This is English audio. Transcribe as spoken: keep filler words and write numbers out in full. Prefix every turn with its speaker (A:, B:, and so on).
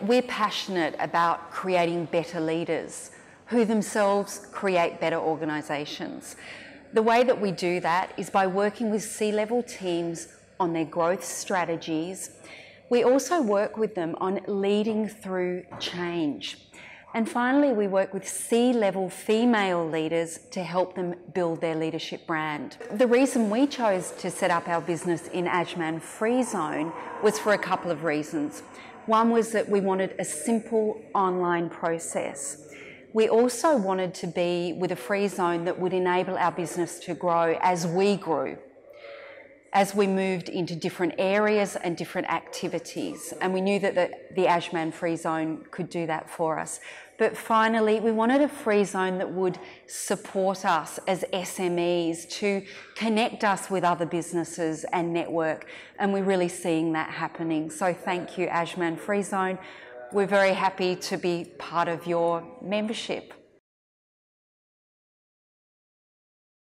A: we're passionate about creating better leaders who themselves create better organisations. The way that we do that is by working with C-level teams on their growth strategies. We also work with them on leading through change. And finally, we work with C-level female leaders to help them build their leadership brand. The reason we chose to set up our business in Ajman Free Zone was for a couple of reasons. One was that we wanted a simple online process. We also wanted to be with a free zone that would enable our business to grow as we grew, as we moved into different areas and different activities. And we knew that the, the Ajman Free Zone could do that for us. But finally, we wanted a free zone that would support us as S M Es, to connect us with other businesses and network. And we're really seeing that happening. So thank you, Ajman Free Zone. We're very happy to be part of your membership.